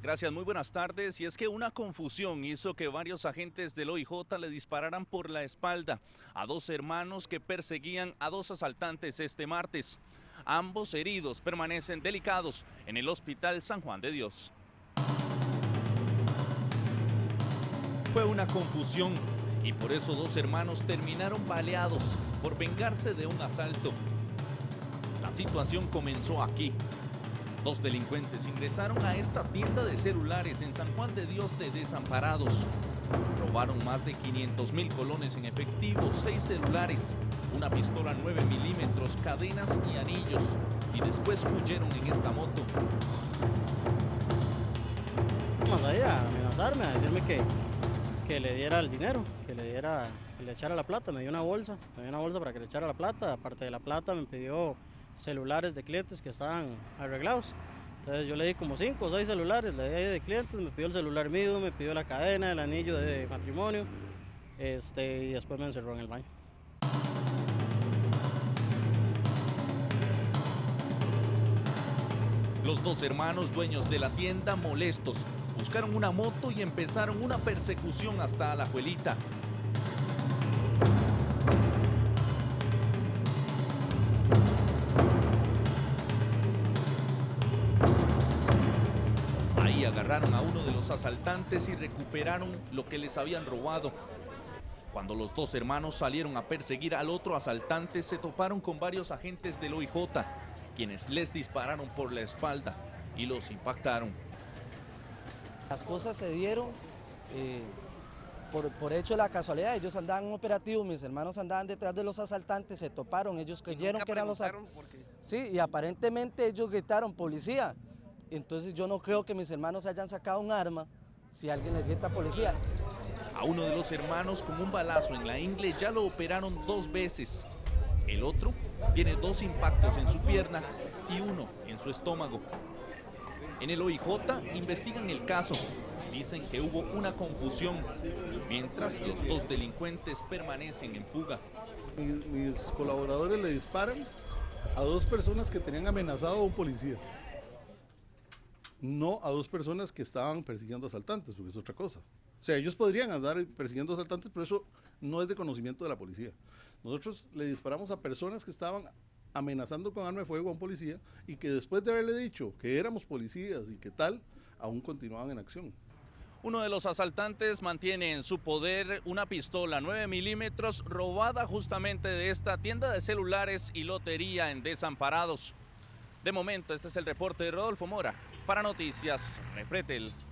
Gracias, muy buenas tardes. Y es que una confusión hizo que varios agentes del OIJ le dispararan por la espalda a dos hermanos que perseguían a dos asaltantes este martes. Ambos heridos permanecen delicados en el Hospital San Juan de Dios. Fue una confusión y por eso dos hermanos terminaron baleados por vengarse de un asalto. La situación comenzó aquí. Dos delincuentes ingresaron a esta tienda de celulares en San Juan de Dios de Desamparados. Robaron más de 500,000 colones en efectivo, 6 celulares, una pistola 9 milímetros, cadenas y anillos. Y después huyeron en esta moto. Más allá, a amenazarme, a decirme que le diera el dinero, que le echara la plata. Me dio una bolsa para que le echara la plata. Aparte de la plata me pidió celulares de clientes que estaban arreglados. Entonces yo le di como 5 o 6 celulares, le di de clientes, me pidió el celular mío, me pidió la cadena, el anillo de matrimonio, y después me encerró en el baño. Los dos hermanos dueños de la tienda, molestos, buscaron una moto y empezaron una persecución hasta Alajuelita. Ahí agarraron a uno de los asaltantes y recuperaron lo que les habían robado. Cuando los dos hermanos salieron a perseguir al otro asaltante, se toparon con varios agentes del OIJ, quienes les dispararon por la espalda y los impactaron. Las cosas se dieron por hecho de la casualidad. Ellos andaban en un operativo, mis hermanos andaban detrás de los asaltantes, se toparon, ellos creyeron que eran los asaltantes. Sí, y aparentemente ellos gritaron policía. Entonces yo no creo que mis hermanos hayan sacado un arma si alguien les grita policía. A uno de los hermanos con un balazo en la ingle ya lo operaron 2 veces. El otro tiene 2 impactos en su pierna y 1 en su estómago. En el OIJ investigan el caso. Dicen que hubo una confusión, mientras los 2 delincuentes permanecen en fuga. Mis colaboradores le disparan a 2 personas que tenían amenazado a un policía. No a 2 personas que estaban persiguiendo asaltantes, porque es otra cosa. O sea, ellos podrían andar persiguiendo asaltantes, pero eso no es de conocimiento de la policía. Nosotros le disparamos a personas que estaban amenazando con arma de fuego a un policía y que después de haberle dicho que éramos policías y que tal, aún continuaban en acción. Uno de los asaltantes mantiene en su poder una pistola 9 milímetros robada justamente de esta tienda de celulares y lotería en Desamparados. De momento, este es el reporte de Rodolfo Mora para Noticias Repretel.